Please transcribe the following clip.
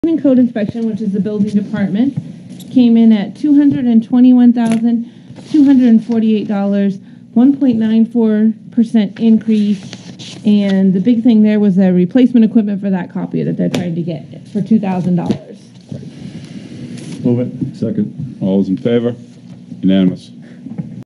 Code inspection, which is the building department, came in at $221,248, 1.94% increase, and the big thing there was the replacement equipment for that copier that they're trying to get for $2,000. Move it. Second. All those in favor? Unanimous.